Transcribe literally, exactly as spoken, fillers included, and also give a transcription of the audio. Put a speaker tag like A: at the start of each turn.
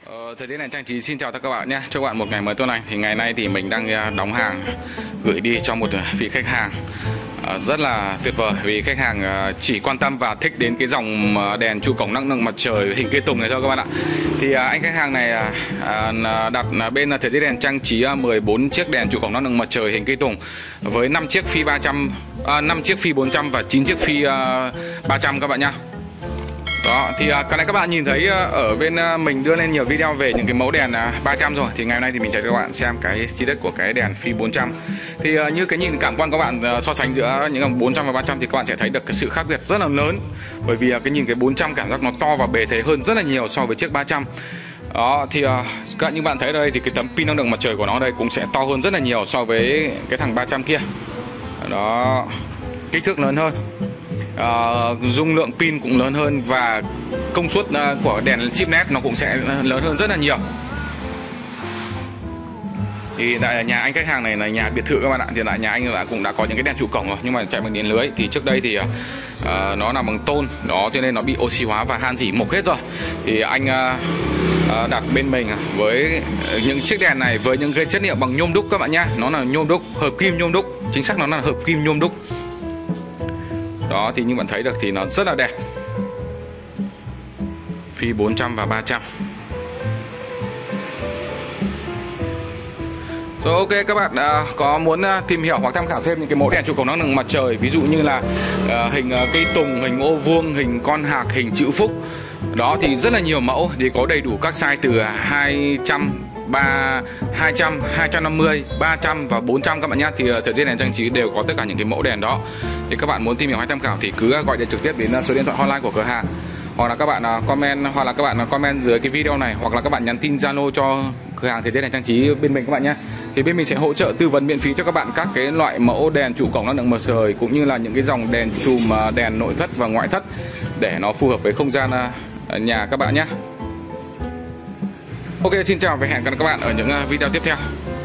A: Ờ, thời tiết này trang trí xin chào tất cả các bạn nhé. Chúc các bạn một ngày mới tốt lành. Thì ngày nay thì mình đang đóng hàng gửi đi cho một vị khách hàng uh, rất là tuyệt vời, vì khách hàng uh, chỉ quan tâm và thích đến cái dòng đèn trụ cổng năng lượng mặt trời hình cây tùng này thôi các bạn ạ. Thì uh, anh khách hàng này uh, đặt bên thời tiết đèn trang trí uh, mười bốn chiếc đèn trụ cổng năng lượng mặt trời hình cây tùng với năm chiếc phi ba trăm, uh, năm chiếc phi bốn trăm và chín chiếc phi uh, ba trăm các bạn nhá. Đó, thì cái này các bạn nhìn thấy ở bên mình đưa lên nhiều video về những cái mẫu đèn ba trăm rồi. Thì ngày hôm nay thì mình sẽ cho các bạn xem cái chi tiết của cái đèn phi bốn trăm. Thì như cái nhìn cảm quan các bạn so sánh giữa những bốn trăm và ba trăm thì các bạn sẽ thấy được cái sự khác biệt rất là lớn. Bởi vì cái nhìn cái bốn trăm cảm giác nó to và bề thế hơn rất là nhiều so với chiếc ba trăm. Đó, thì các như bạn thấy đây thì cái tấm pin năng lượng mặt trời của nó đây cũng sẽ to hơn rất là nhiều so với cái thằng ba trăm kia. Đó, kích thước lớn hơn. Uh, dung lượng pin cũng lớn hơn và công suất uh, của đèn chip led nó cũng sẽ lớn hơn rất là nhiều. Thì tại nhà anh khách hàng này là nhà biệt thự các bạn ạ. Thì tại nhà anh là cũng đã có những cái đèn trụ cổng rồi, nhưng mà chạy bằng điện lưới. Thì trước đây thì uh, nó làm bằng tôn đó, cho nên nó bị oxy hóa và han rỉ mục hết rồi. Thì anh uh, uh, đặt bên mình với những chiếc đèn này với những cái chất liệu bằng nhôm đúc các bạn nhá. Nó là nhôm đúc, hợp kim nhôm đúc, chính xác nó là hợp kim nhôm đúc. Đó, thì như bạn thấy được thì nó rất là đẹp. Phi bốn trăm và ba trăm. Rồi, ok các bạn uh, có muốn uh, tìm hiểu hoặc tham khảo thêm những cái mẫu đèn trụ cổng năng lượng mặt trời, ví dụ như là uh, hình uh, cây tùng, hình ô vuông, hình con hạc, hình chữ phúc. Đó thì rất là nhiều mẫu, thì có đầy đủ các size từ hai trăm, ba, hai trăm, hai trăm năm mươi, ba trăm và bốn trăm các bạn nhé. Thì uh, thời gian đèn trang trí đều có tất cả những cái mẫu đèn đó. Thì các bạn muốn tìm hiểu hay tham khảo thì cứ gọi điện trực tiếp đến số điện thoại hotline của cửa hàng, hoặc là các bạn comment hoặc là các bạn comment dưới cái video này, hoặc là các bạn nhắn tin Zalo cho cửa hàng thời gian đèn trang trí bên mình các bạn nhé. Thì bên mình sẽ hỗ trợ tư vấn miễn phí cho các bạn các cái loại mẫu đèn trụ cổng năng lượng mặt trời cũng như là những cái dòng đèn chùm đèn nội thất và ngoại thất để nó phù hợp với không gian nhà các bạn nhé. Ok, xin chào và hẹn gặp lại các bạn ở những video tiếp theo.